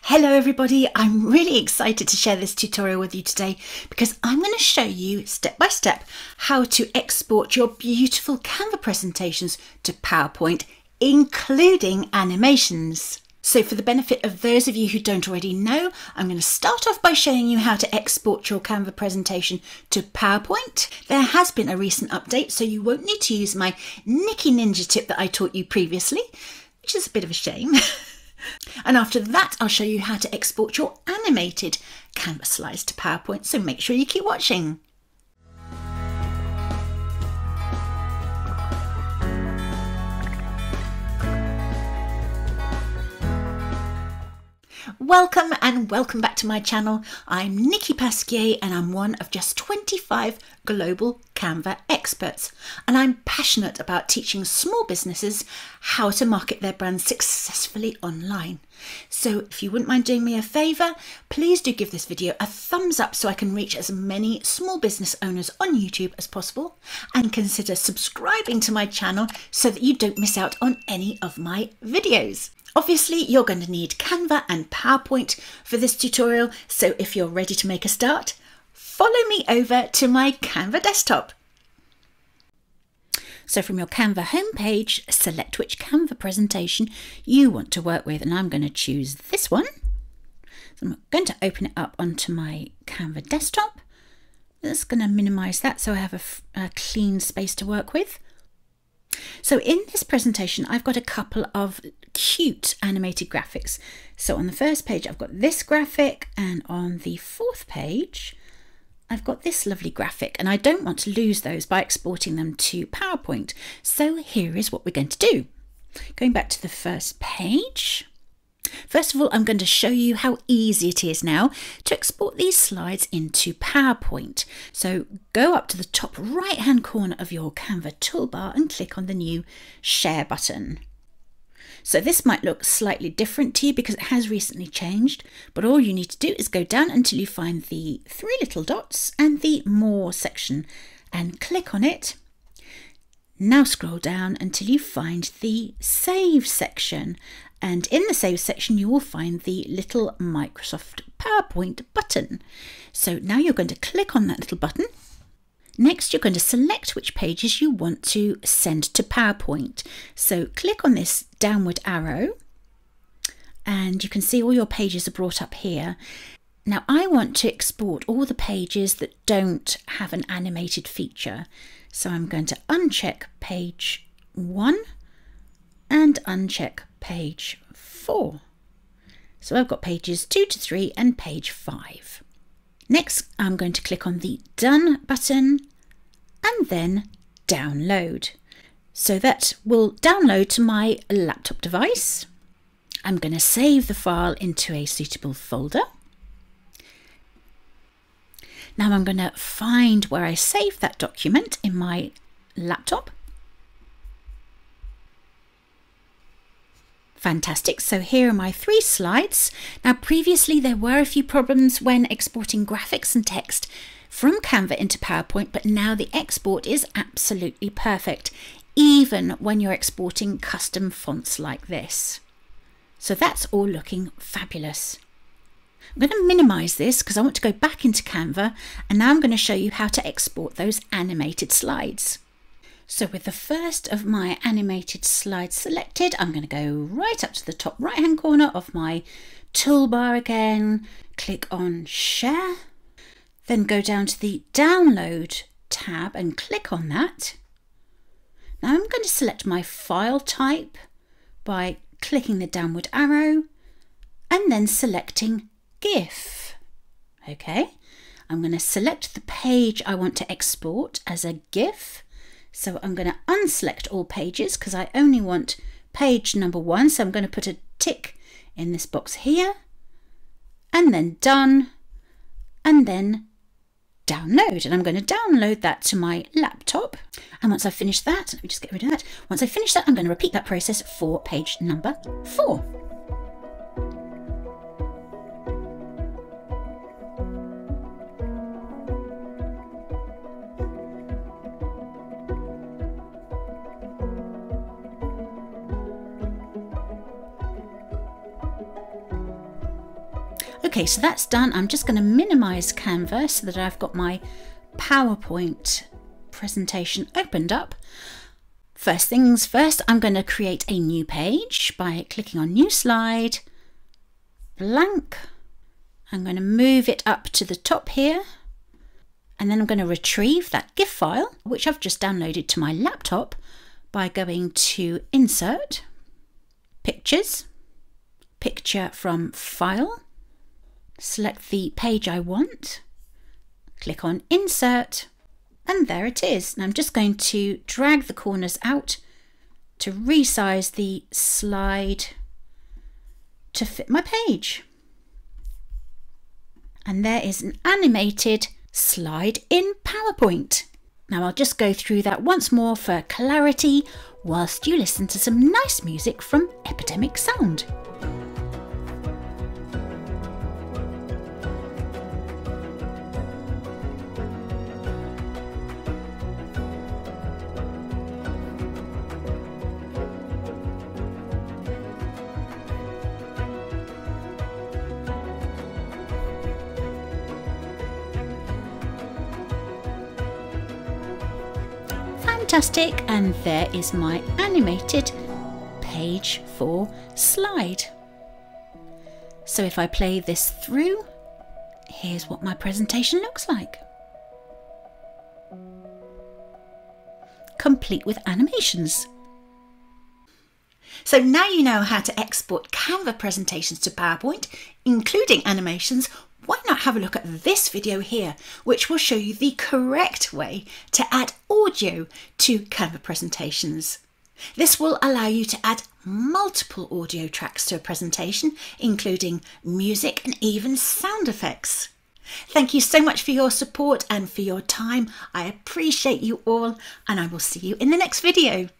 Hello everybody, I'm really excited to share this tutorial with you today because I'm going to show you step by step how to export your beautiful Canva presentations to PowerPoint, including animations. So for the benefit of those of you who don't already know, I'm going to start off by showing you how to export your Canva presentation to PowerPoint. There has been a recent update, so you won't need to use my Nikki Ninja tip that I taught you previously, which is a bit of a shame. And after that, I'll show you how to export your animated Canva slides to PowerPoint, so make sure you keep watching. Welcome and welcome back to my channel. I'm Nikki Pasquier and I'm one of just 25 global Canva experts, and I'm passionate about teaching small businesses how to market their brands successfully online. So if you wouldn't mind doing me a favour, please do give this video a thumbs up so I can reach as many small business owners on YouTube as possible, and consider subscribing to my channel so that you don't miss out on any of my videos. Obviously, you're going to need Canva and PowerPoint for this tutorial, so if you're ready to make a start, follow me over to my Canva desktop. So from your Canva homepage, select which Canva presentation you want to work with, and I'm going to choose this one. So I'm going to open it up onto my Canva desktop. That's going to minimize that so I have a clean space to work with. So in this presentation, I've got a couple of cute animated graphics. So on the first page, I've got this graphic, and on the fourth page, I've got this lovely graphic, and I don't want to lose those by exporting them to PowerPoint. So here is what we're going to do. Going back to the first page. First of all, I'm going to show you how easy it is now to export these slides into PowerPoint. So go up to the top right hand corner of your Canva toolbar and click on the new Share button. So this might look slightly different to you because it has recently changed, but all you need to do is go down until you find the three little dots and the More section and click on it. Now scroll down until you find the Save section, and in the Save section you will find the little Microsoft PowerPoint button. So now you're going to click on that little button. Next, you're going to select which pages you want to send to PowerPoint. So click on this downward arrow and you can see all your pages are brought up here. Now I want to export all the pages that don't have an animated feature. So I'm going to uncheck page 1 and uncheck page 4. So I've got pages 2 to 3 and page 5. Next, I'm going to click on the Done button and then Download. So that will download to my laptop device. I'm going to save the file into a suitable folder. Now I'm going to find where I saved that document in my laptop. Fantastic, so here are my 3 slides. Now previously there were a few problems when exporting graphics and text from Canva into PowerPoint, but now the export is absolutely perfect, even when you're exporting custom fonts like this. So that's all looking fabulous. I'm going to minimize this because I want to go back into Canva, and now I'm going to show you how to export those animated slides. So with the first of my animated slides selected, I'm going to go right up to the top right hand corner of my toolbar again, click on Share, then go down to the Download tab and click on that. Now I'm going to select my file type by clicking the downward arrow and then selecting GIF. Okay, I'm going to select the page I want to export as a GIF. So I'm going to unselect all pages because I only want page number 1. So I'm going to put a tick in this box here, and then Done, and then Download. And I'm going to download that to my laptop. And once I've finished that, let me just get rid of that. Once I've finished that, I'm going to repeat that process for page number 4. Okay, so that's done. I'm just going to minimize Canva so that I've got my PowerPoint presentation opened up. First things first, I'm going to create a new page by clicking on New Slide, Blank. I'm going to move it up to the top here, and then I'm going to retrieve that GIF file, which I've just downloaded to my laptop, by going to Insert, Pictures, Picture from File, select the page I want, click on Insert, and there it is. And I'm just going to drag the corners out to resize the slide to fit my page. And there is an animated slide in PowerPoint. Now I'll just go through that once more for clarity whilst you listen to some nice music from Epidemic Sound. Fantastic, and there is my animated page 4 slide. So if I play this through, here's what my presentation looks like. Complete with animations. So now you know how to export Canva presentations to PowerPoint, including animations. Why not have a look at this video here, which will show you the correct way to add audio to Canva presentations. This will allow you to add multiple audio tracks to a presentation, including music and even sound effects. Thank you so much for your support and for your time. I appreciate you all, and I will see you in the next video.